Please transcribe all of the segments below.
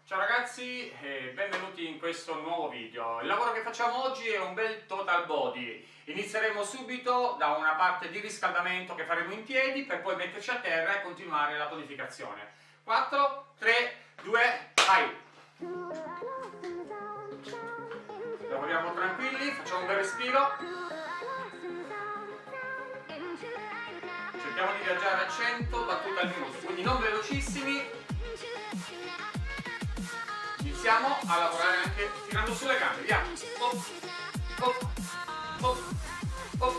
Ciao ragazzi e benvenuti in questo nuovo video. Il lavoro che facciamo oggi è un bel total body. Inizieremo subito da una parte di riscaldamento che faremo in piedi per poi metterci a terra e continuare la tonificazione. 4, 3, 2, vai! Lavoriamo tranquilli, facciamo un bel respiro. Cerchiamo di viaggiare a 100 battute al minuto, quindi non velocissimi. Iniziamo a lavorare anche tirando sulle gambe, via! Op, op, op, op.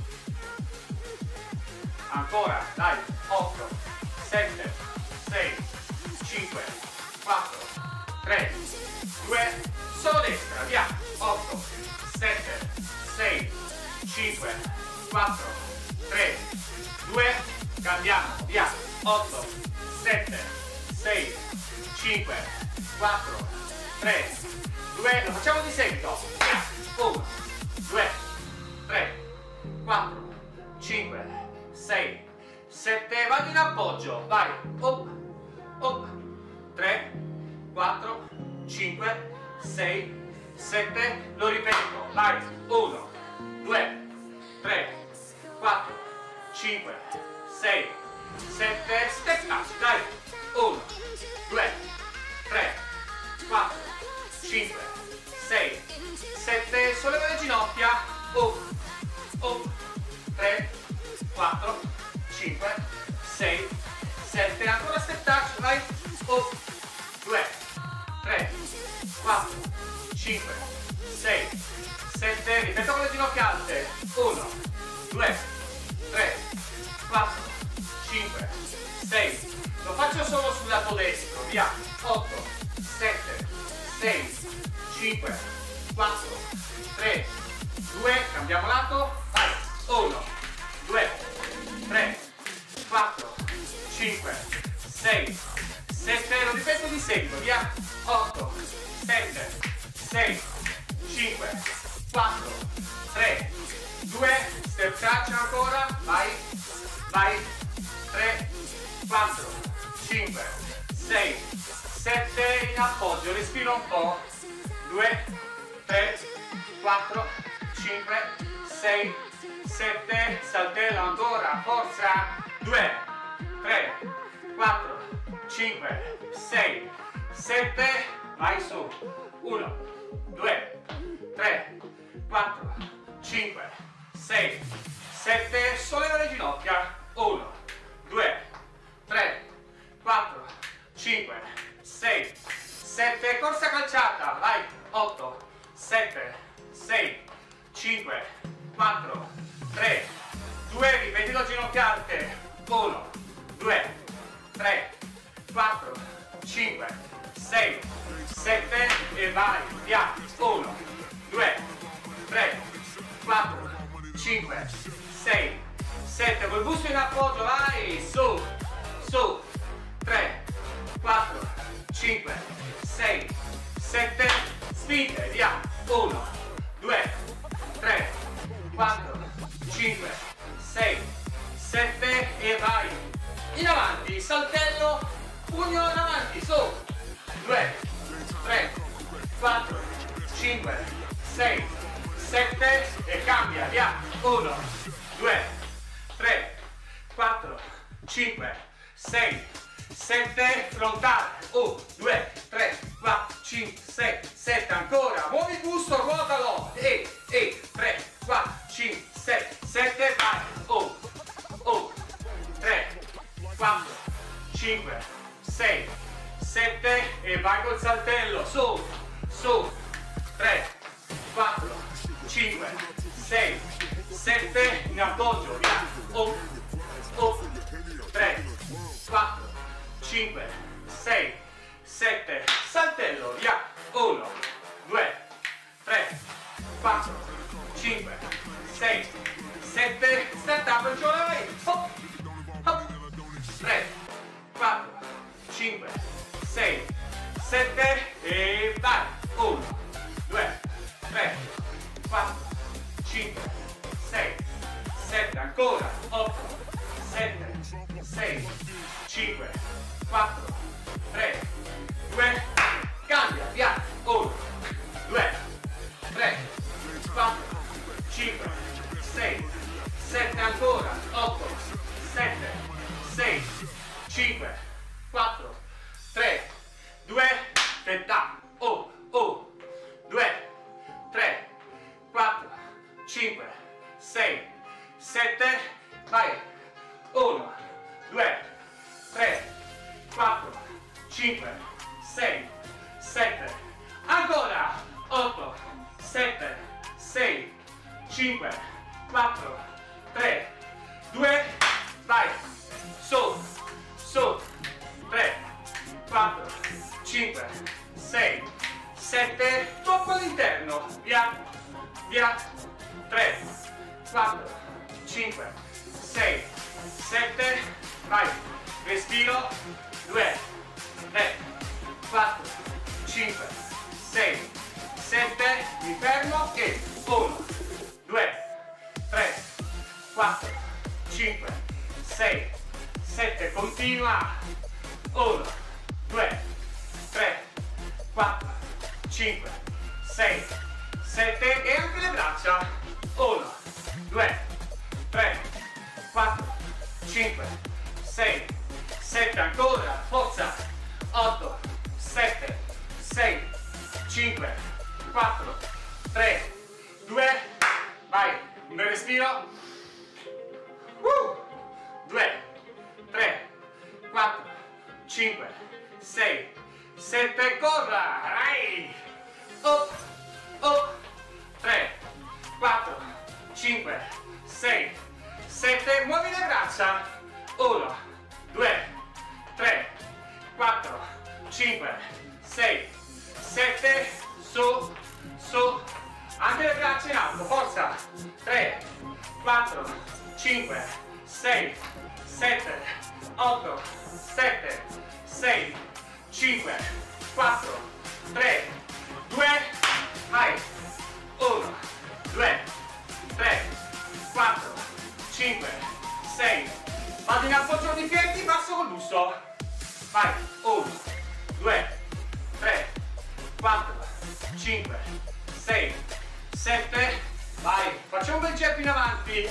Ancora, dai! 8, 7, 6, 5, 4, 3, 2, solo destra, via! 8, 7, 6, 5, 4, 3, 2, cambiamo, via! 8, 7, 6, 5, 4, 3, 2, lo facciamo di seguito, via! 1, 2, 3, 4, 5, 6, 7, vado in appoggio, vai! Op, op, 3, 4, 5, 6, 7, lo ripeto, vai! 1, 2, 3, 4, 5, 6, 7, step touch, dai! 1, 2, 3, 4, 5, 6, 7, solleva le ginocchia, 1, 3, 4, 5, 6, 7, ancora step touch, vai, 1, 2, 3, 4, 5, 6, 7, ripeto con le ginocchia alte, 1, 2, 3, 4, 5, 6, lo faccio solo sul lato destro, via, 8, 7, 6, 5, 4, 3, 2, cambiamo lato, vai, 1, 2, 3, 4, 5, 6, 7, lo ripeto di seguito, via, 8, 7, 6, 5, 4, 3, 2, step touch ancora, vai, vai, 3, 4, 5, 6, 7, in appoggio, respiro un po', 2, 3, 4, 5, 6, 7, saltello ancora, forza, 2, 3, 4, 5, 6, 7, vai su, 1, 2, 3, 4, 5, 6, 7, solleva le ginocchia, 1, 2, 3, 4, 5, 6, 7, corsa calciata, vai, 8, 7, 6, 5, 4, 3, 2, ripetilo ginocchia alte, 1, 2, 3, 4, 5, 6, 7 e vai, via, 1, 2, 3, 4, 5, 6, 7, col busto in appoggio, vai, su, su, 3, 4, 5, 6, 7, spinte, via, 1, 2, 3, 4, 5, 6, 7 e vai, in avanti, saltello, pugno in avanti, su, 2, 3, 4, 5, 6, 7 e cambia, via, 1, 2, 3, 4, 5, 6, 7, frontale, 1, 2, 3, 4, 5, 6, 7, ancora, muovi il busto, ruotalo, e 3, 4, 5, 6, 7, vai, 1, 3, 4, 5, 6, 7 e vai col saltello, su, su, 3, 4, 5, 6, 7, in appoggio, via, 1, 3, 4, 5, 6, 7, saltello, via, 1, 2, 3, 4, 5, 6, 7, stand up and vai, hop, hop, 3, 4, 5, 6, 7 e vai, 1, 2, 3, 4, 5, 6, 7, ancora, 8, 7, 6, 5, 4, 3, 2, 6, 7, ancora, 8, 7, 6, 5, 4, 3, 2, vai, su, su, 3, 4, 5, 6, 7, tocco all'interno, via, via, 3, 4, 5, 6, 7, vai, respiro, 2, 3, 4, 5, 6, 7, mi fermo e 1, 2, 3, 4, 5, 6, 7, continua, 1, 2, 3, 4, 5, 6, 7 e anche le braccia, 1, 2, 3, 4, 5, 6, 7, ancora, forza, 8, 7, 6, 5, 4, 3, 2, vai, un bel respiro, 2, 3, 4, 5, 6, 7, corra, vai, up, up, 3, 4, 5, 6, 7, muovi le braccia, 1, 2, 3, 4, 5, 6, 7, su, su, anche le braccia in alto, forza, 3, 4, 5, 6, 7, 8, 7, 6, 5, 4, 3, 2, vai, 1, 2, 3, 4, 5, 6, vado in appoggio di piedi, basso col busto, vai, 1, 2, 3, 4, 5, 6, 7, vai, facciamo un bel gep in avanti,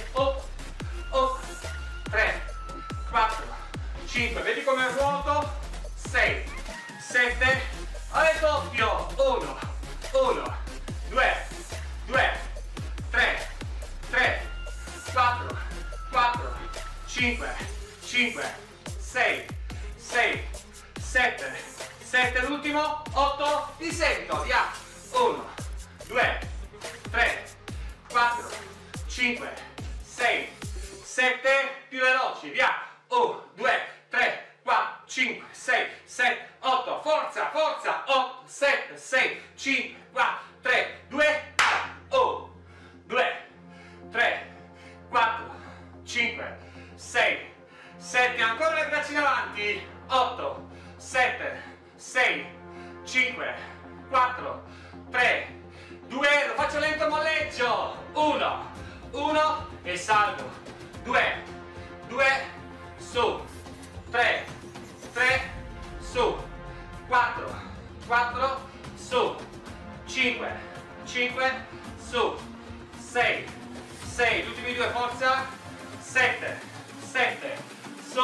3, 4, 5, vedi come ruoto, 6, 7, al doppio, 1, 1, 2, 2, 3, 3, 4, 4, 5, 5, 6, 6, 7, 7, l'ultimo, 8, di seguito, via, 1, 2, 3, 4, 5, 6, 7, più veloci, via, 1, 2, 3, 4, 5, 6, 7, 8, forza, forza, 8, 7, 6, 5, 4, 3, 2, 1, 2, 3, 4, 5, 6, 7, ancora le braccia in avanti, 8, 7, 6, 5, 4, 3, 2, lo faccio lento molleggio, 1, 1 e salgo, 2, 2, su, 3, 3, su, 4, 4, su, 5, 5, su, 6, 6, gli ultimi due, forza, 7, 7, su,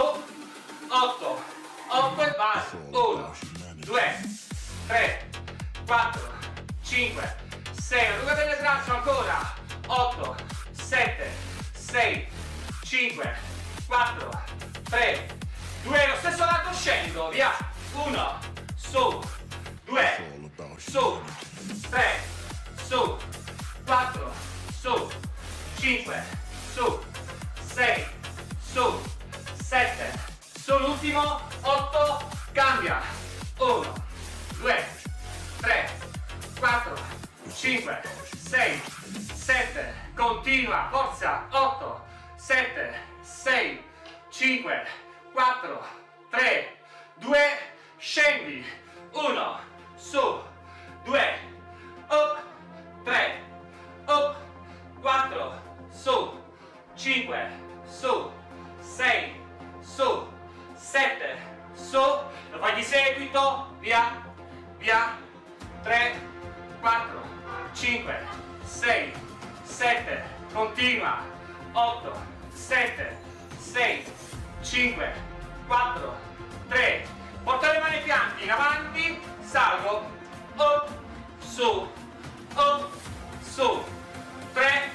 8, 8 e vai, 1, 2, 3, 4, 5, 6, allungate le braccia ancora, 8, 7, 6, 5, 4, 3, 2, lo stesso lato scendo, via, 1, su, 2, su, 3, su, 4, su, 5, su, 6, su, 7, sull'ultimo, 8, cambia, 1, 2, 3, 4, 5, 6, 7, continua, forza, 8, 7, 6, 5, 4, 3, 2, scendi, 1, su, 2, up, 3, up, 4, su, 5, su, 6, su, 7, su, lo fai di seguito, via, via, 3, 4, 5, 6, 7, continua, 8, 7, 6, 5, 4, 3, porta le mani ai fianchi, in avanti, salgo, up, su, 3,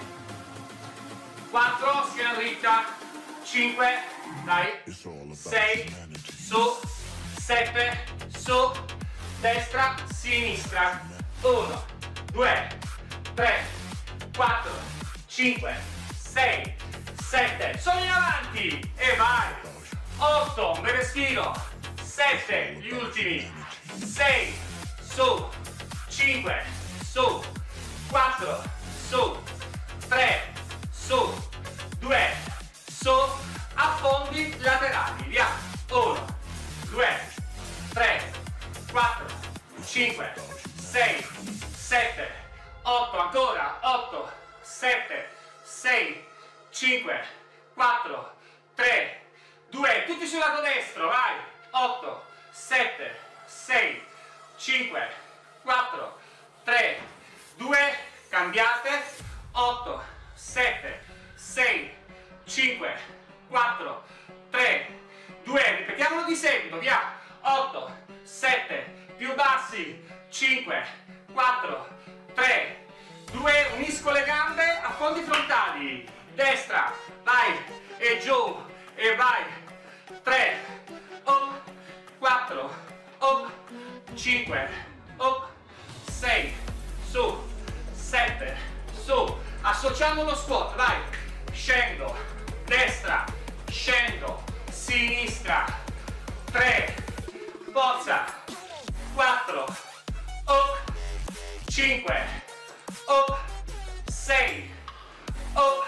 4, schiena dritta, 5, dai, 6, su, 7, su, destra, sinistra, 1, 2, 3, 4, 5, 6, 7, sono in avanti e vai, 8, un bel respiro, 7, gli ultimi, 6, su, 5, su, 4, su, 3, su, 2, su, affondi laterali, via, 1, 2, 3, 4, 5, 6, 7, 8, ancora, 8, 7, 6, 5, 4, 3, 2, tutti sul lato destro, vai, 8, 7, 6, 5, 4, 3, 2, cambiate, 8, 7, 6, 5, 4, 3, 2, ripetiamolo di seguito, via, 8, 7, più bassi, 5, 4, 3, 2, unisco le gambe, affondi frontali, destra, vai, e giù, e vai, 3, up, 4, up, 5, up, 6, su, 7, su, associamo lo squat, vai, scendo, destra, scendo, sinistra, 3, forza, 4, up, 5, up, 6, up,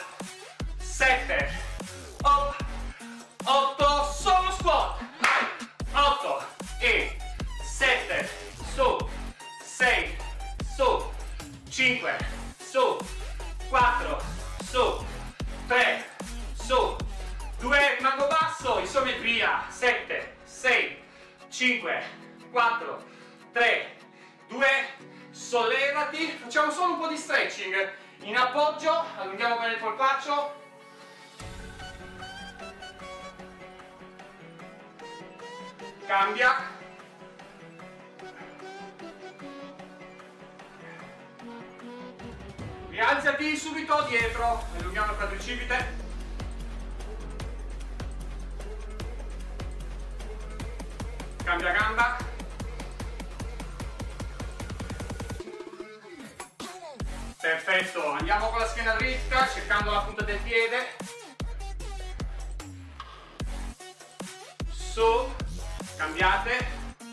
7, up, 8, solo squat, 8 e 7, su, 6, su, 5, su, 4, su, 3, su, 2, rimango basso, isometria, 7, 6, 5, 4, 3, 2, sollevati, facciamo solo un po' di stretching, in appoggio, allunghiamo bene il polpaccio, cambia, rialzati subito dietro, allunghiamo il quadricipite, cambia gamba, perfetto, andiamo con la schiena dritta, cercando la punta del piede, su, cambiate,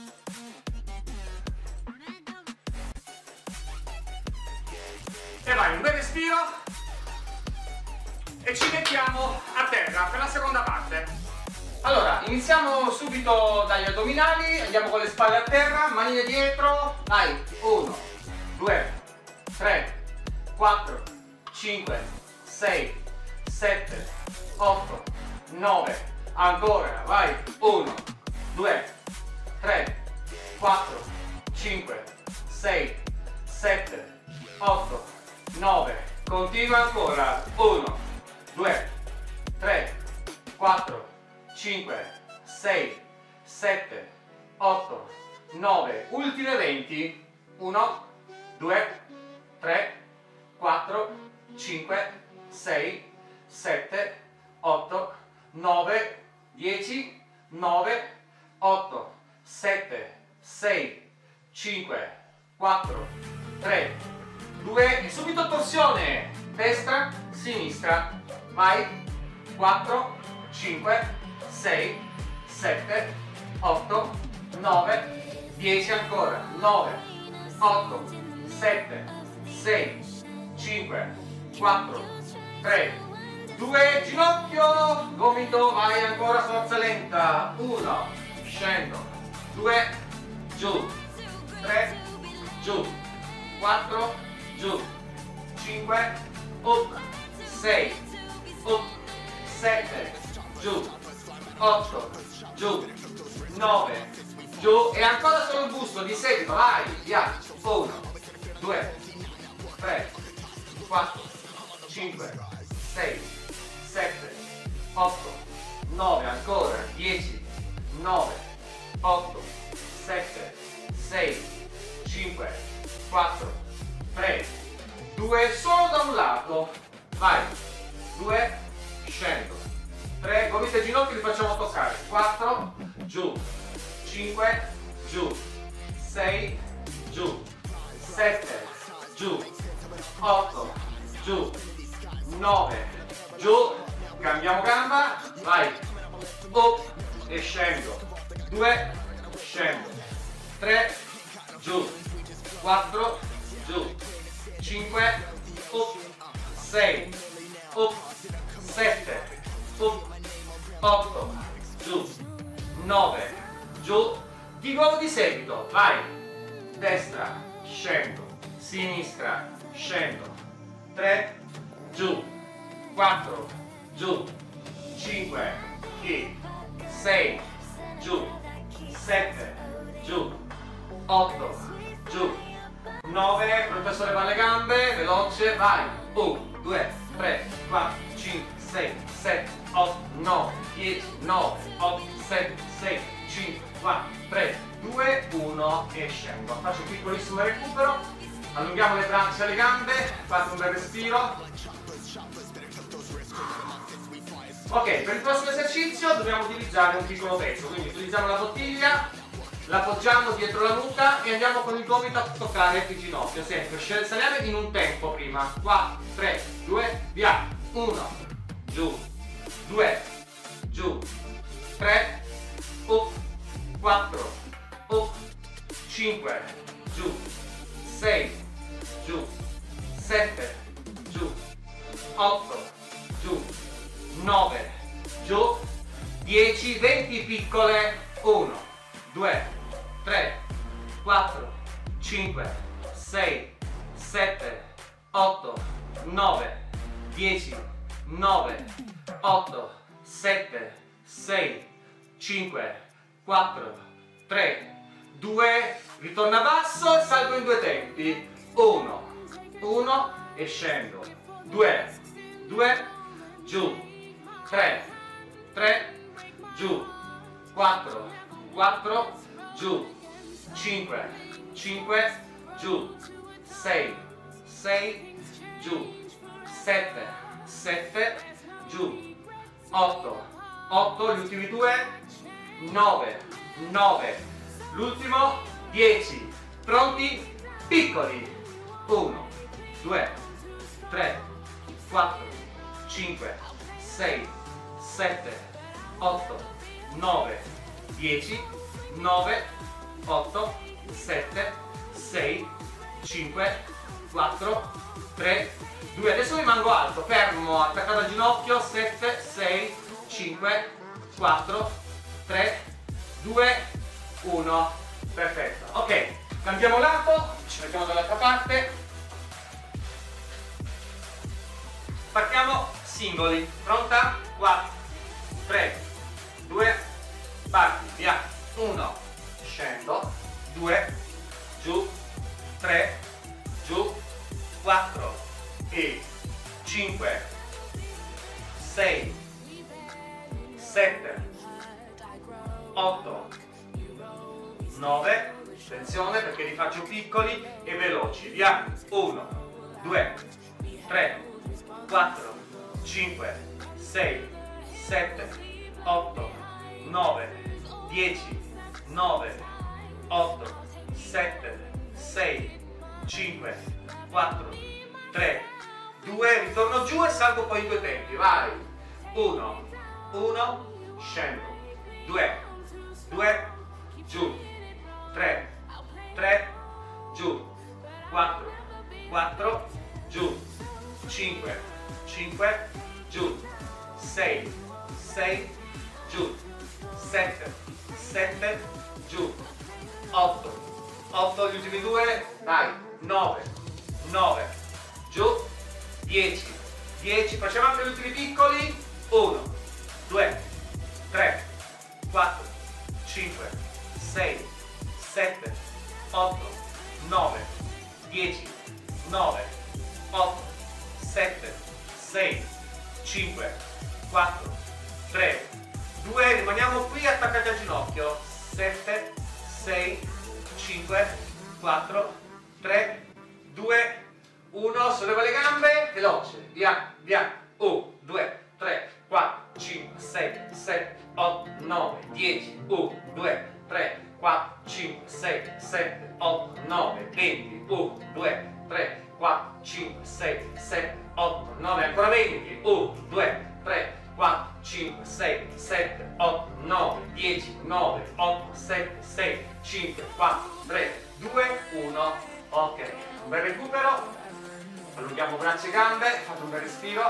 e vai, un bel respiro e ci mettiamo a terra per la seconda parte. Allora, iniziamo subito dagli addominali, andiamo con le spalle a terra, manine dietro, vai, 1, 2, 3, 4, 5, 6, 7, 8, 9, ancora, vai, 1, 2, 3, 4, 5, 6, 7, 8, 9, continua ancora, 1, 2, 3, 4, 5, 6, 7, 8, 9, ultime 20, 1, 2, 3, 4, 5, 6, 7, 8, 9, 10, 9, 8, 7, 6, 5, 4, 3, 2, e subito torsione, destra, sinistra, vai, 4, 5, 6, 7, 8, 9, 10 ancora, 9, 8, 7, 6, 5, 4, 3, 2, ginocchio, gomito, vai ancora, forza lenta, 1, scendo, 2, giù, 3, giù, 4, giù, 5, up, 6, up, 7, giù, 8, giù, 9, giù, e ancora solo il busto di seguito, vai, via, 1, 2, 3, 4, 5, 6, 7, 8, 9, ancora, 10, 9, 8, 7, 6, 5, 4, 3, 2, solo da un lato, vai, 2, scendo, 3, gomito e ginocchio li facciamo toccare, 4, giù, 5, giù, 6, giù, 7, giù, 8, giù, 9, giù, cambiamo gamba, vai, up e scendo, 2, scendo, 3, giù, 4, giù, 5, up, 6, up, 7, up, 8, giù, 9, giù, di nuovo di seguito, vai, destra, scendo, sinistra, scendo, 3, giù, 4, giù, 5, 6, giù, 7, giù, 8, giù, 9, pronto a sollevare le gambe, veloce, vai, 1, 2, 3, 4, 5, 6, 7, 8, 9, 10, 9, 8, 7, 6, 5, 4, 3, 2, 1 e scendo. Faccio un piccolissimo recupero, allunghiamo le braccia e le gambe, fate un bel respiro. Ok, per il prossimo esercizio dobbiamo utilizzare un piccolo pezzo, quindi utilizziamo la bottiglia, la appoggiamo dietro la nuca e andiamo con il gomito a toccare il ginocchio, sempre saliamo in un tempo prima, 4, 3, 2, via, 1, giù, 2, giù, 3, up, 4, up, 5, giù, 6, giù, 7, giù, 8, giù, 9, giù, 10, 20 piccole, 1, 2, 3, 4, 5, 6, 7, 8, 9, 10, 9, 8, 7, 6, 5, 4, 3, 2, ritorno a basso e salgo in due tempi, 1, 1 e scendo, 2, 2, giù, 3, 3, giù, 4, 4, giù, 5, 5, giù, 6, 6, giù, 7, 7, giù, 8, 8, gli ultimi due, 9, 9, l'ultimo, 10, pronti, piccoli, 1, 2, 3, 4, 5, 6, 7, 8, 9, 10, 9, 8, 7, 6, 5, 4, 3, 2. Adesso rimango alto, fermo, attaccato al ginocchio, 7, 6, 5, 4, 3, 2, 1. Perfetto. Ok, cambiamo lato, ci mettiamo dall'altra parte. Partiamo singoli. Pronta? 4, 3, 2, parti, via. 1, scendo, 2, giù, 3, giù, 4 e 5, 6, 7, 8, 9, attenzione perché li faccio piccoli e veloci, via, 1, 2, 3, 4, 5, 6, 7, 8, 9, 10, 9, 8, 7, 6, 5, 4, 3, 2, ritorno giù e salgo poi in due tempi, vai, 1, 1, scendo, 2, 2, giù, 3, 3, giù, 4, 4, giù, 5, 5, giù, 6, 6, giù, 7, 7, giù, 8, 8, gli ultimi due, vai, 9, 9, giù, 10, 10, facciamo anche gli ultimi piccoli, 1, 2, 3, 4, 5, 6, 7, 8, 9, 10, 9, 8, 7, 6, 5, 4, 3, 2, rimaniamo qui attaccati al ginocchio, 7, 6, 5, 4, 3, 2, 1, solleva le gambe, veloce, via, via, 1, 2, 3, 4, 5, 6, 7, 8, 9, 10, 1, 2, 3, 4, 5, 6, 7, 8, 9, 20, 1, 2, 3, 4, 5, 6, 7, 8, 9, ancora 20, 1, 2, 3, 4, 5, 6, 7, 8, 9, 10, 9, 8, 7, 6, 5, 4, 3, 2, 1, ok, un bel recupero, allunghiamo braccia e gambe, fate un bel respiro.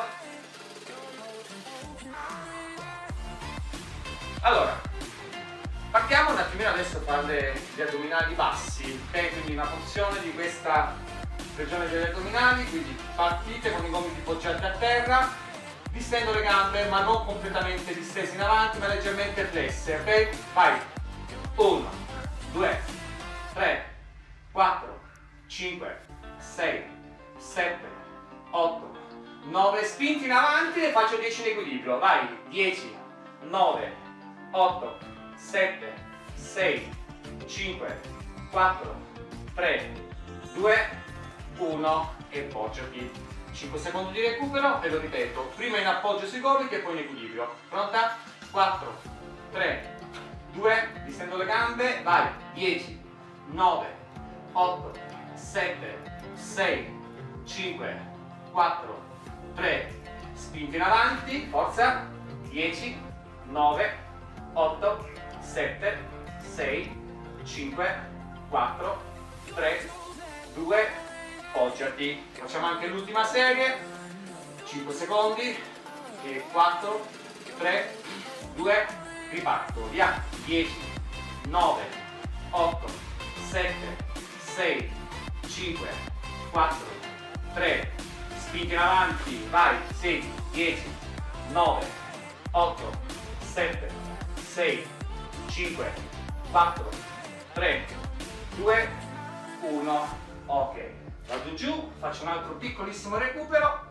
Allora, partiamo un attimino adesso a fare gli addominali bassi, ok? Quindi una porzione di questa regione degli addominali, quindi partite con i gomiti poggiati a terra, distendo le gambe ma non completamente distese in avanti ma leggermente flesse, ok? Vai! 1, 2, 3, 4, 5, 6, 7, 8, 9, spinti in avanti e faccio 10 in equilibrio, vai! 10, 9, 8, 7, 6, 5, 4, 3, 2, 1 e poggiati. 5 secondi di recupero e lo ripeto, prima in appoggio sui gomiti e poi in equilibrio. Pronta? 4, 3, 2, distendo le gambe, vai! 10, 9, 8, 7, 6, 5, 4, 3, spinti in avanti, forza! 10, 9, 8, 7, 6, 5, 4, 3, 2, poggiati. Facciamo anche l'ultima serie, 5 secondi, e 4, 3, 2, riparto, via, 10, 9, 8, 7, 6, 5, 4, 3, spinti in avanti, vai, 6, 10, 9, 8, 7, 6, 5, 4, 3, 2, 1, ok. Vado giù, faccio un altro piccolissimo recupero.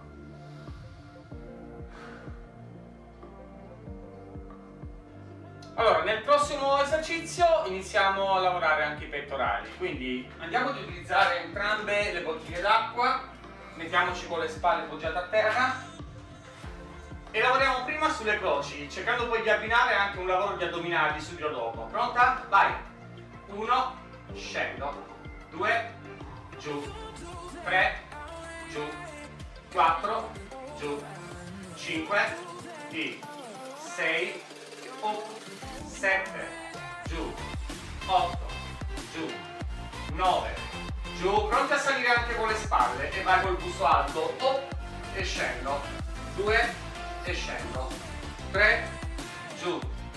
Allora, nel prossimo esercizio iniziamo a lavorare anche i pettorali, quindi andiamo ad utilizzare entrambe le bottiglie d'acqua, mettiamoci con le spalle poggiate a terra e lavoriamo prima sulle croci, cercando poi di abbinare anche un lavoro di addominali subito dopo. Pronta? Vai! 1, scendo, 2, giù, 3, giù, 4, giù, 5, di 6, 7, giù, 8, giù, 9, giù, pronti a salire anche con le spalle e vai col busto alto, e scendo, 2 e scendo, 3, giù,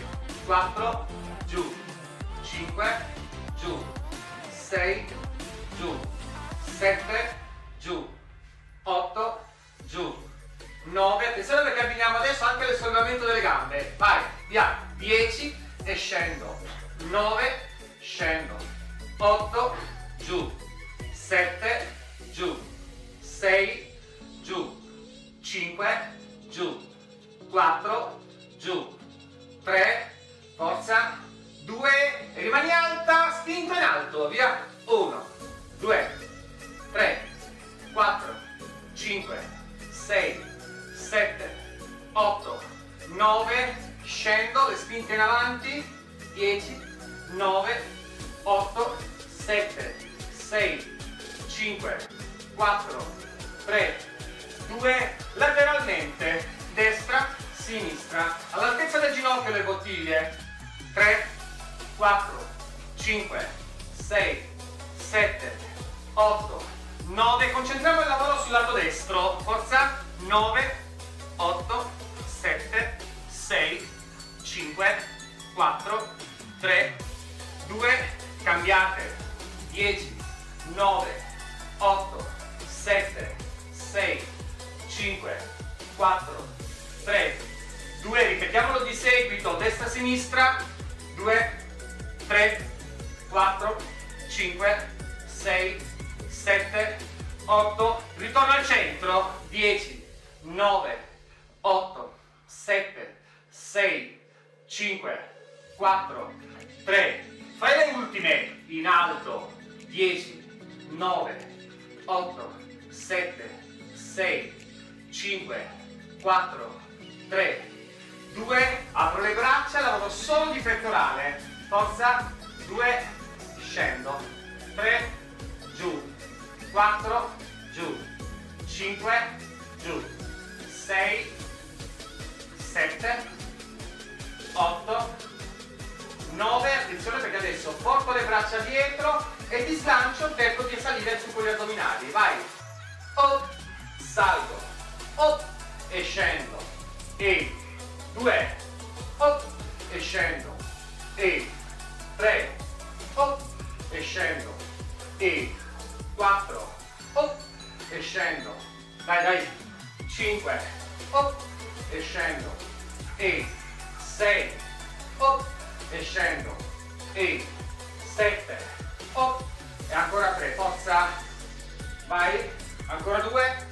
4, giù, 5, giù, 6, giù, 7, giù, 8, giù, 9, attenzione perché abbiniamo adesso anche il sollevamento delle gambe, vai, via, 10 e scendo, 9, scendo, 8, giù, 7, giù, 6, giù, 5, giù, 4, giù, 3, forza, 2, e rimani alta, spinta in alto, via, 1, 2, 3, 4, 5, 6, 7, 8, 9, scendo, le spinte in avanti, 10, 9, 8, 7, 6, 5, 4, 3, 2, lateralmente, destra, sinistra, all'altezza del ginocchio le bottiglie, 3, 4, 5, 6, 7, 8, 9, concentriamo il lavoro sul lato destro, forza, 9, 8, 7, 6, 5, 4, 3, 2, cambiate, 10, 9, 8, 7, 6, 5, 4, 3, 2, ripetiamolo di seguito, destra-sinistra, 2, 3, 4, 5, 6, 7, 8, ritorno al centro, 10, 9, 8, 7, 6, 5, 4, 3, fai le ultime, in alto, 10, 9, 8, 7, 6, 5, 4, 3, 2, apro le braccia, lavoro solo di pettorale, forza, 2, scendo, 3, giù, 4, giù, 5, giù, 6, 7, 8, 9, attenzione perché adesso porto le braccia dietro e ti slancio, cerco di salire su quegli addominali, vai, up, salgo, up e scendo, e 2, up e scendo, e 3, up e scendo, e 4, up e scendo, dai, 5, up e scendo, e 6, up e scendo, e 7, up e ancora 3, forza, vai, ancora 2,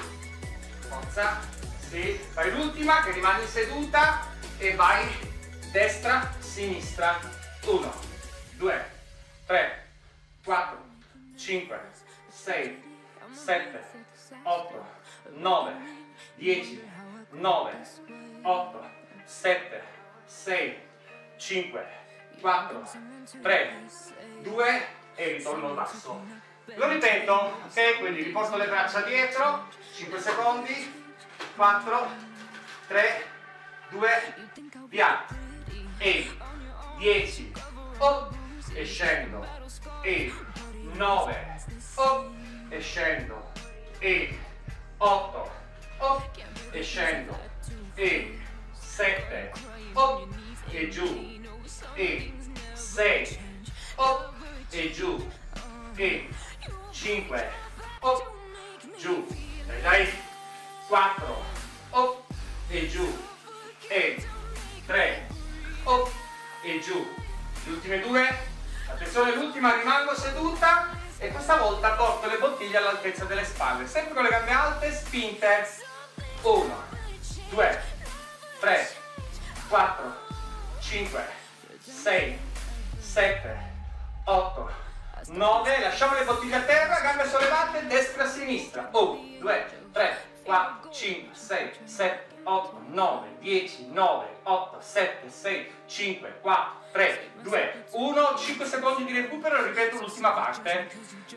forza, sì, fai l'ultima che rimani seduta e vai destra, sinistra, 1, 2, 3, 4, 5, 6, 7, 8, 9, 10, 9, 8, 7, 6, 5, 4, 3, 2 e ritorno al basso. Lo ripeto, ok? Quindi riporto le braccia dietro, 5 secondi, 4, 3, 2, via, e 10, up e scendo, e 9, up e scendo, e 8, up e scendo, e 7, up e giù, e 6, up e giù, e 5, up, giù, dai, 4, up e giù, e 3, up e giù, le ultime 2, attenzione l'ultima, rimango seduta e questa volta porto le bottiglie all'altezza delle spalle, sempre con le gambe alte, spinte, 1, 2, 3, 4, 5, 6, 7, 8, 9, lasciamo le bottiglie a terra, gambe sollevate, destra, sinistra, 1, 2, 3, 4, 5, 6, 7, 8, 9, 10, 9, 8, 7, 6, 5, 4, 3, 2, 1, 5 secondi di recupero, ripeto l'ultima parte,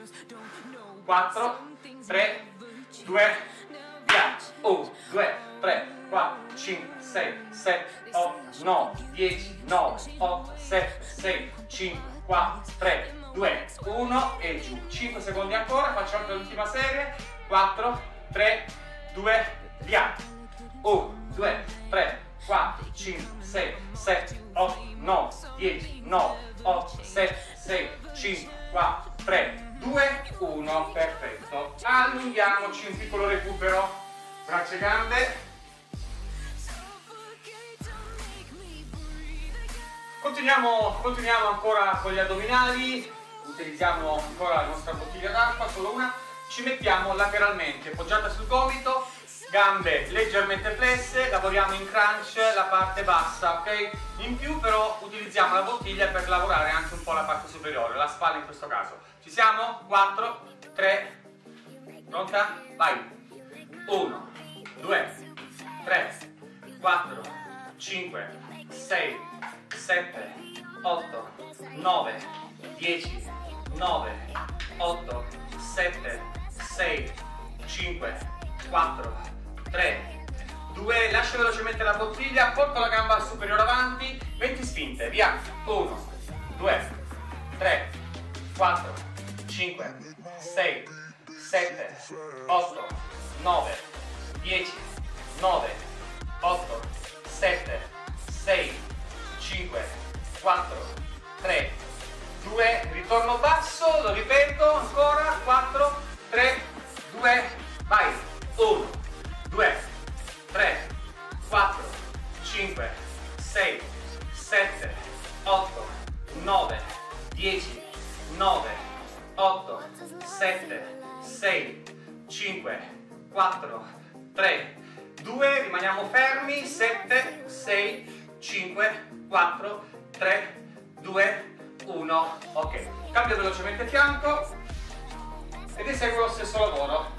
4, 3, 2, via, 1, 2, 3, 4, 5, 6, 7, 8, 9, 10, 9, 8, 7, 6, 5, 4, 3, 2, 1 e giù, 5 secondi ancora, facciamo l'ultima serie, 4, 3, 2, via, 1, 2, 3, 4, 5, 6, 7, 8, 9, 10, 9, 8, 7, 6, 5, 4, 3, 2, 1, perfetto. Allunghiamoci, un piccolo recupero, braccia e gambe. Continuiamo ancora con gli addominali, utilizziamo ancora la nostra bottiglia d'acqua, solo una, ci mettiamo lateralmente, poggiata sul gomito, gambe leggermente flesse, lavoriamo in crunch la parte bassa, ok? In più però utilizziamo la bottiglia per lavorare anche un po' la parte superiore, la spalla in questo caso. Ci siamo? 4, 3, pronta? Vai! 1, 2, 3, 4, 5, 6, 7, 8, 9, 10, 9, 8, 7, 6, 5, 4, 3, 2, lascio velocemente la bottiglia, porto la gamba superiore avanti, 20 spinte, via, 1, 2, 3, 4, 5, 6, 7, 8, 9, 10, 9, 8, 7, 6, 5, 4, 3, 2, ritorno basso, lo ripeto ancora, 4, 3, 2, vai, 1, 2, 3, 4, 5, 6, 7, 8, 9, 10, 9, 8, 7, 6, 5, 4, 3, 2, rimaniamo fermi, 7, 6, 5, 4, 3, 2, 1, ok, cambio velocemente fianco ed eseguo lo stesso lavoro.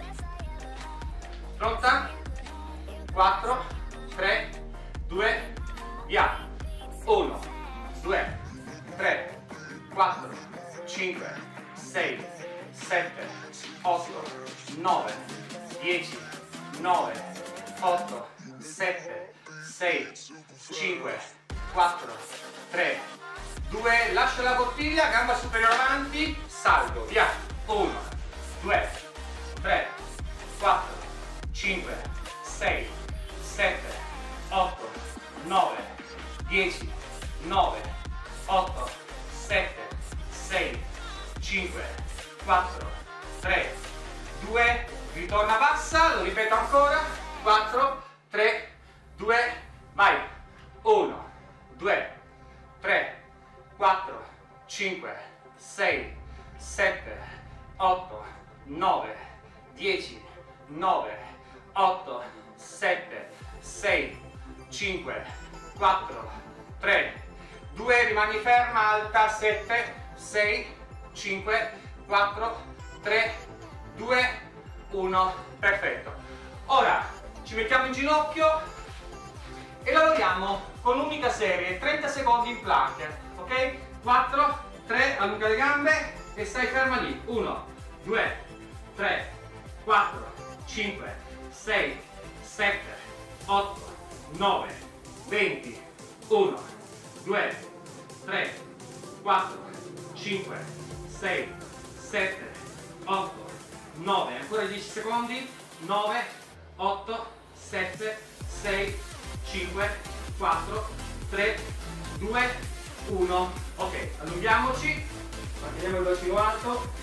Pronta? 4, 3, 2, via, 1, 2, 3, 4, 5, 6, 7, 8, 9, 10, 9, 8, 7, 6, 5, 4, 3, 2, lascia la bottiglia, gamba superiore avanti, salgo, via, 1, 2, 3, 4, 5, 6, 7, 8, 9, 10, 9, 8, 7, 6, 5, 4, 3, 2, ritorna bassa, lo ripeto ancora, 4, 3, 2, vai, 1, 2, 3, 4, 5, 6, 7, 8, 9, 10, 9, 8, 7, 6, 5, 4, 3, 2, rimani ferma, alta, 7, 6, 5, 4, 3, 2, 1, perfetto. Ora ci mettiamo in ginocchio e lavoriamo con un'unica serie, 30 secondi in plank, ok? 4, 3, allunga le gambe e stai ferma lì, 1, 2, 3, 4, 5, 6, 7, 8, 9, 20, 1, 2, 3, 4, 5, 6, 7, 8, 9, ancora 10 secondi, 9, 8, 7, 6, 5, 4, 3, 2, 1, ok, allunghiamoci, manteniamo il bacino alto.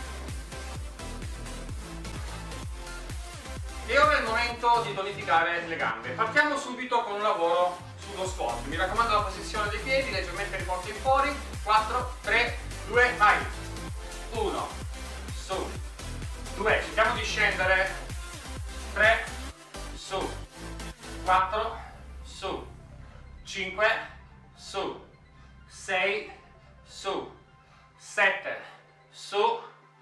E ora è il momento di tonificare le gambe. Partiamo subito con un lavoro sullo squat. Mi raccomando la posizione dei piedi, leggermente riporti fuori. 4, 3, 2, vai. 1, su, 2, cerchiamo di scendere. 3, su, 4, su, 5, su, 6, su, 7, su,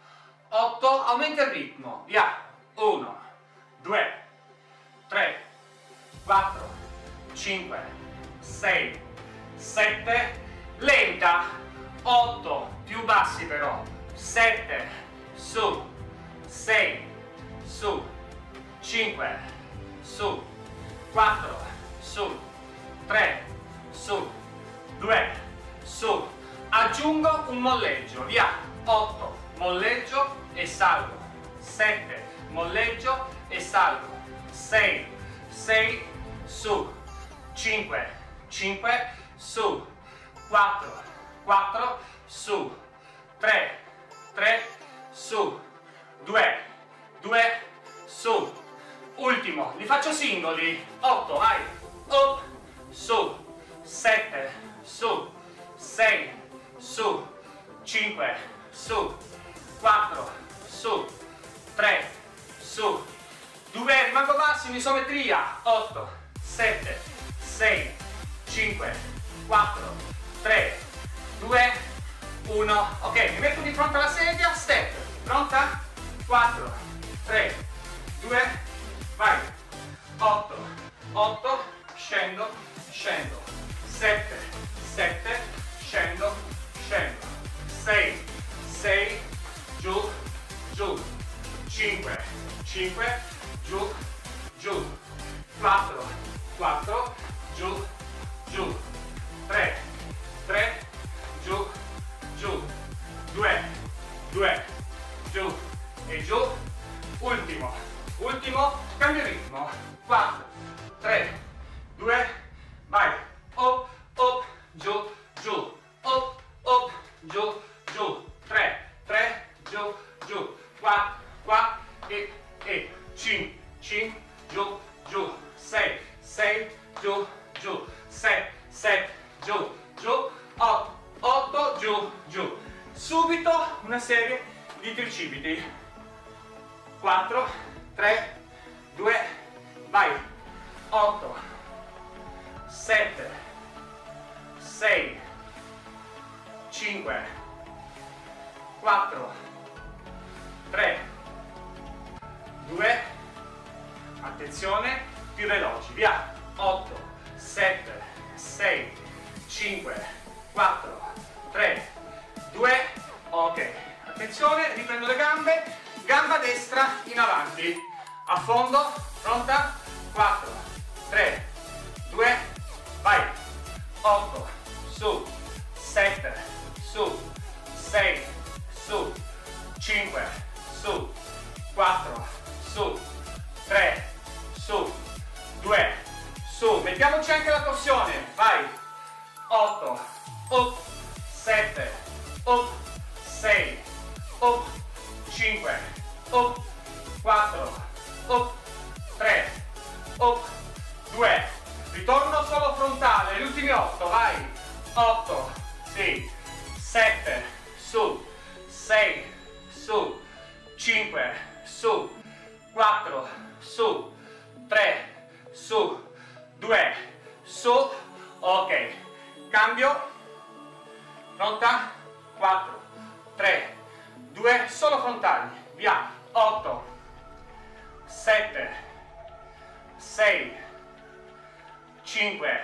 8, aumenta il ritmo, via. 1, 2, 3, 4, 5, 6, 7, lenta, 8, più bassi però, 7, su, 6, su, 5, su, 4, su, 3, su, 2, su, aggiungo un molleggio, via, 8, molleggio e salgo, 7, molleggio e salgo, 6, 6, su, 5, 5, su, 4, 4, su, 3, 3, su, 2, 2, su, ultimo, li faccio singoli, 8, vai, up, su, 7, su, 6, su, 5, su, 4, su, 3, su, 2, rimango bassi in isometria, 8, 7, 6, 5, 4, 3, 2, 1, ok, mi metto di fronte alla sedia, step, pronta? 4, 3, 2, vai, 8, 8, scendo, scendo, 7, 7, scendo, scendo, 6, 6, giù, giù, 5, 5, giù, giù, 4, 4, giù, giù, 3, 3, giù, giù, 2, 2, giù e giù, ultimo, ultimo, cambio ritmo, 4, 3, 2, vai, up, up, giù, giù, up, up, giù, giù, 3, 3, giù, giù, 4, 4 e 5, 5, giù, giù, 6, 6, giù, giù, 7, 7, giù, giù, 8, 8, giù, giù. Subito una serie di tricipiti. 4, 3, 2, vai. 8, 7, 6, 5, 4, 3, 2, attenzione, più veloci, via, 8, 7, 6, 5, 4, 3, 2, ok, attenzione, riprendo le gambe, gamba destra in avanti, a fondo, pronta, 4, 3, 2, vai, 8, su, 7, su, 6, su, 5, su, 4, su, 3, su, 2, su, mettiamoci anche la torsione, vai, 8, up, 7, up, 6, up, 5, up, 4, up, 3, up, 2, ritorno solo frontale, gli ultimi 8, vai, 8, sì, 7, su, 6, su, 5, su, 4, su, 3, su, 2, su, ok, cambio, pronta, 4, 3, 2, solo frontali, via, 8, 7, 6, 5,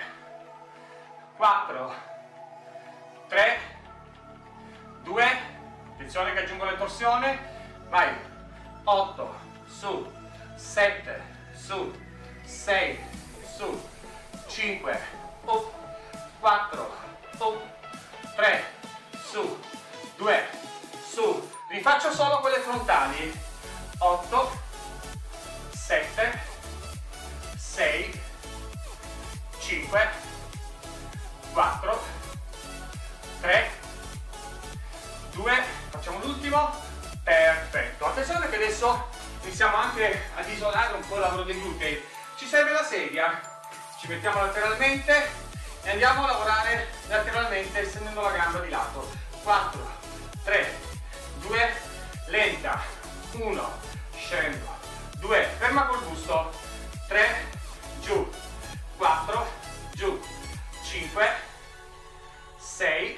4, 3, 2, attenzione che aggiungo le torsione, vai, 8, su, 7, su, 6, su, 5, up, 4, up, 3, su, 2, su, rifaccio solo quelle frontali, 8, 7, 6, 5, 4, 3, 2, facciamo l'ultimo, perfetto, attenzione che adesso iniziamo anche ad isolare un po' il lavoro dei glutei, ci serve la sedia, ci mettiamo lateralmente e andiamo a lavorare lateralmente estendendo la gamba di lato, 4, 3, 2, lenta, 1, scendo, 2, ferma col busto, 3, giù, 4, giù, 5, 6,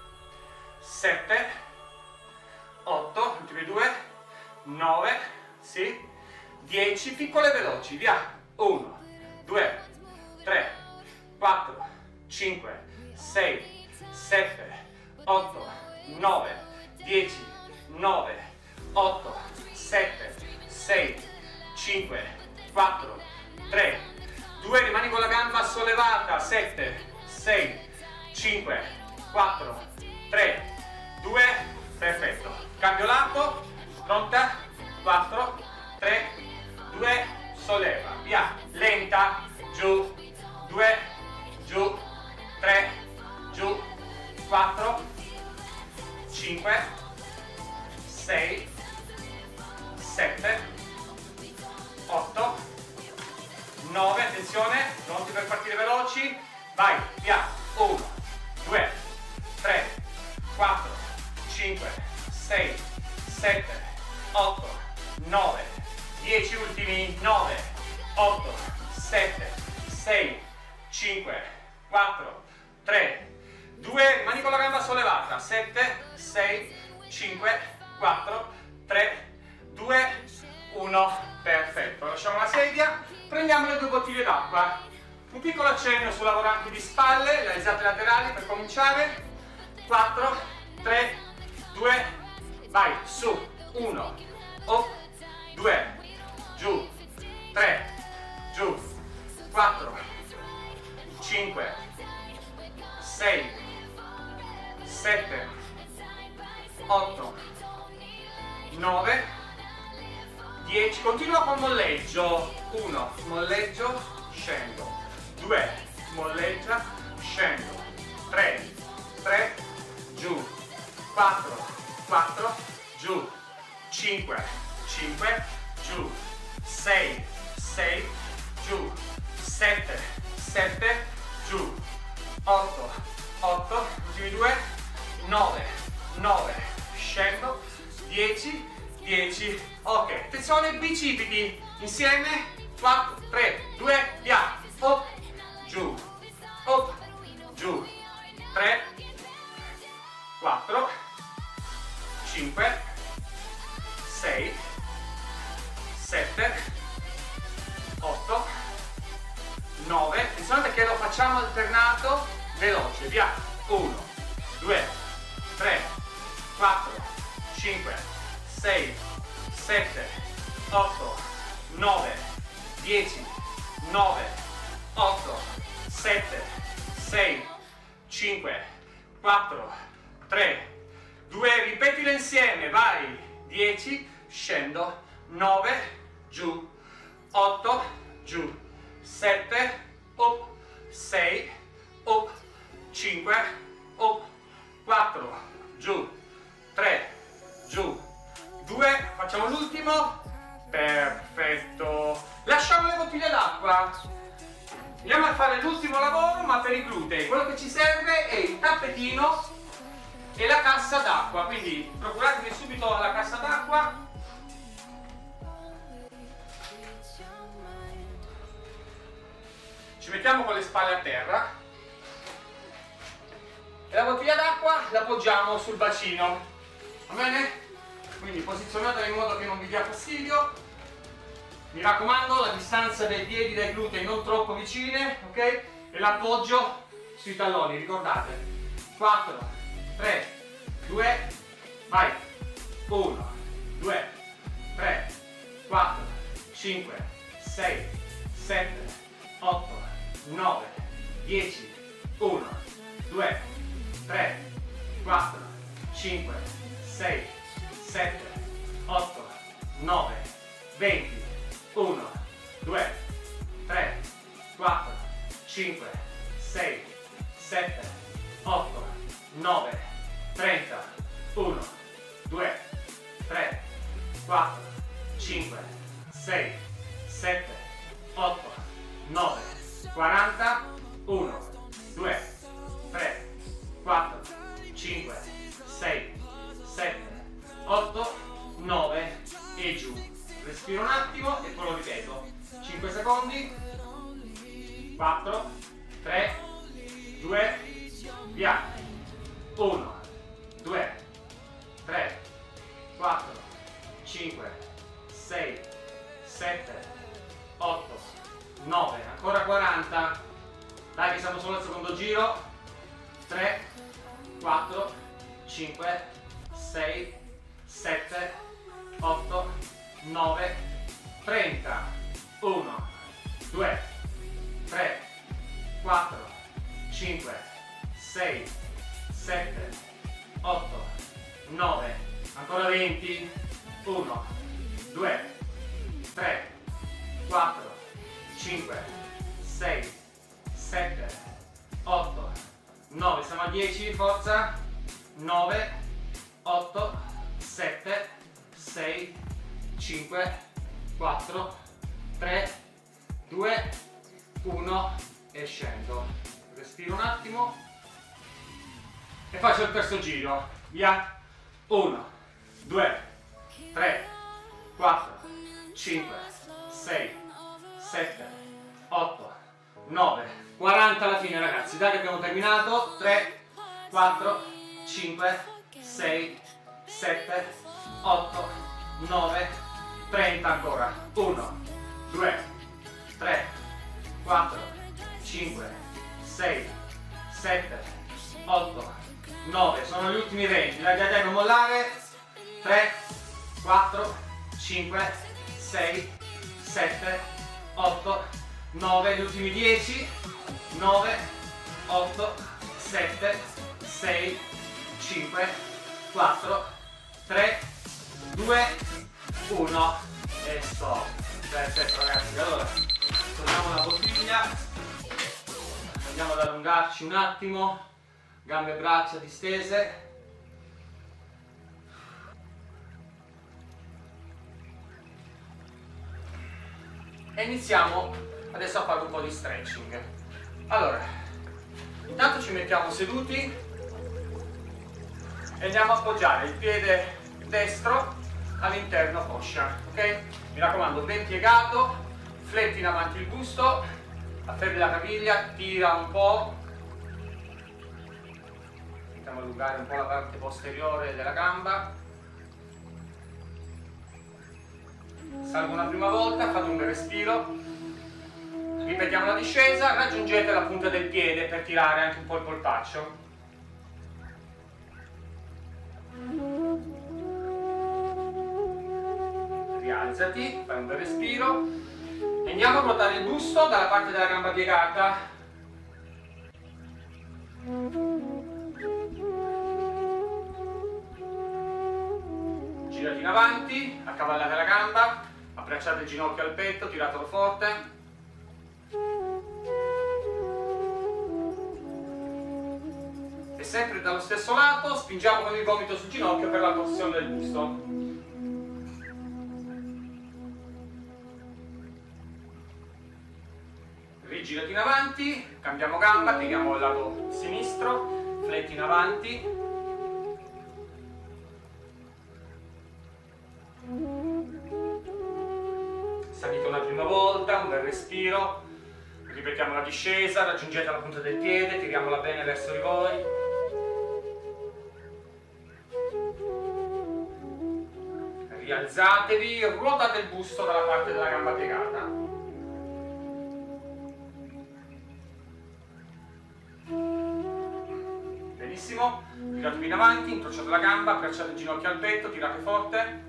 7, 8, ultimi 2, 9, sì, 10, piccole e veloci, via, 1, 2, 3, 4, 5, 6, 7, 8, 9, 10, 9, 8, 7, 6, 5, 4, 3, 2, rimani con la gamba sollevata, 7, 6, 5, 4, 3, 2, perfetto, cambio lato, pronta, 4, 3, 2, solleva, via, lenta, giù, 2, giù, 3, giù, 4, 5, 6, 7, 8, 9, attenzione, pronti per partire veloci, vai, via, 1, 2, 3, 4, 5, 6, 7, 8, 9, 10 ultimi, 9, 8, 7, 6, 5, 4, 3, 2, rimani con la gamba sollevata, 7, 6, 5, 4, 3, 2, 1, perfetto, lasciamo la sedia, prendiamo le 2 bottiglie d'acqua, un piccolo accenno sul lavorante di spalle, le alzate laterali per cominciare, 4, 3, 2, vai, su, 1, up, 2, giù, 3, giù, 4, 5, 6, 7, 8, 9, 10, continua col molleggio, 1, molleggio, scendo, 2, molleggia, scendo, 3, 3, giù, 4, 4, giù, 5, 5, giù, 6, 6, giù, 7, 7, giù, 8, 8, ultimi 2, 9, 9, scendo, 10, 10, ok, attenzione, bicipiti, insieme, 4, 3, 2, via, up, giù, 3, 4, 5, 6, 7, 8, 9, attenzione perché lo facciamo alternato, veloce, via, 1, 2, 3, 4, 5, 6, 7, 8, 9, 10, 9, 8, 7, 6, 5, 4, 3, 2, ripetilo insieme, vai, 10, scendo, 9, giù, 8, giù, 7, up, 6, up, 5, up, 4, giù, 3, giù, 2, facciamo l'ultimo, perfetto, lasciamo le bottiglie d'acqua. Andiamo a fare l'ultimo lavoro, ma per i glutei. Quello che ci serve è il tappetino e la cassa d'acqua, quindi procuratevi subito la cassa d'acqua. Ci mettiamo con le spalle a terra e la bottiglia d'acqua la appoggiamo sul bacino, va bene? Quindi posizionatela in modo che non vi dia fastidio. Mi raccomando, la distanza dei piedi dai glutei non troppo vicine, ok? E l'appoggio sui talloni, ricordate. 4, 3, 2, vai. 1, 2, 3, 4, 5, 6, 7, 8, 9, 10, 1, 2, 3, 4, 5, 6, 7, 8, 9, 20, 1, 2, 3, 4, 5, 6, 7, 8, 9, 30, 1, 2, 3, 4, 5, 6, 7, 8, 9, 40, 1, 2, 3, 4, 5, 6, 7, 8, 9 e giù. Respiro un attimo e poi lo ripeto. 5 secondi. 4, 3, 2, via. 1, 2, 3, 4, 5, 6, 7, 8, 9, ancora 40. Dai che siamo solo al secondo giro. 3, 4, 5, 6, 7, 8, 9, 30, 1, 2, 3, 4, 5, 6, 7, 8, 9, ancora 20, 1, 2, 3, 4, 5, 6, 7, 8, 9, siamo a 10, forza, 9, 8, 7, 6, 5, 4, 3, 2, 1 e scendo. Respiro un attimo e faccio il terzo giro. Via. 1, 2, 3, 4, 5, 6, 7, 8, 9, 40 alla fine ragazzi. Dai che abbiamo terminato. 3, 4, 5, 6, 7, 8, 9, 30 ancora. 1, 2, 3, 4, 5, 6, 7, 8, 9. Sono gli ultimi 20. Dai, non mollare. 3, 4, 5, 6, 7, 8, 9. Gli ultimi 10. 9, 8, 7, 6, 5, 4, 3, 2, 1 e stop. Perfetto ragazzi, allora togliamo la bottiglia, andiamo ad allungarci un attimo, gambe e braccia distese. E iniziamo adesso a fare un po' di stretching. Allora, intanto ci mettiamo seduti e andiamo a appoggiare il piede destro all'interno coscia, ok? Mi raccomando, ben piegato, fletti in avanti il busto, afferri la caviglia, tira un po', iniziamo a allungare un po' la parte posteriore della gamba. Salgo una prima volta, fate un bel respiro, ripetiamo la discesa, raggiungete la punta del piede per tirare anche un po' il polpaccio. rialzati, fai un bel respiro e andiamo a ruotare il busto dalla parte della gamba piegata. Girati in avanti, accavallate la gamba, abbracciate il ginocchio al petto, tiratelo forte. E sempre dallo stesso lato spingiamo con il gomito sul ginocchio per la torsione del busto. Rigirati in avanti, cambiamo gamba, pieghiamo il lato sinistro, fletti in avanti. Salite una prima volta, un bel respiro, ripetiamo la discesa, raggiungete la punta del piede, tiriamola bene verso di voi. Rialzatevi, ruotate il busto dalla parte della gamba piegata. Benissimo, tiratevi in avanti, incrociate la gamba, abbracciate il ginocchio al petto, tirate forte.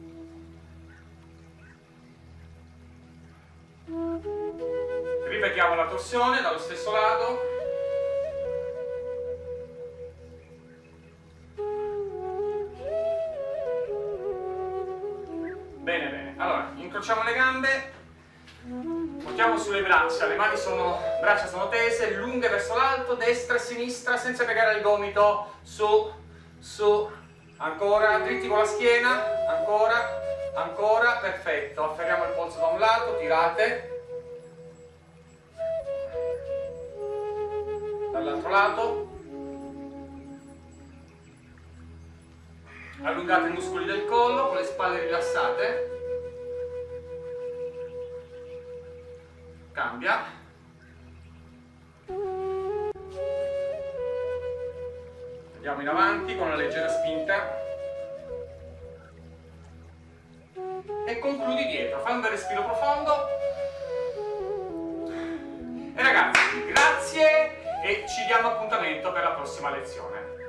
Ripetiamo la torsione dallo stesso lato. Bene, bene. Allora, incrociamo le gambe, portiamo sulle braccia, le braccia sono tese, lunghe verso l'alto, destra e sinistra, senza piegare il gomito, su, su, ancora, dritti con la schiena, ancora, ancora, perfetto. Afferriamo il polso da un lato, tirate. Dall'altro lato. Allungate i muscoli del collo con le spalle rilassate. Cambia. Andiamo in avanti con una leggera spinta. E concludi dietro. Fai un bel respiro profondo. E ragazzi, grazie e ci diamo appuntamento per la prossima lezione.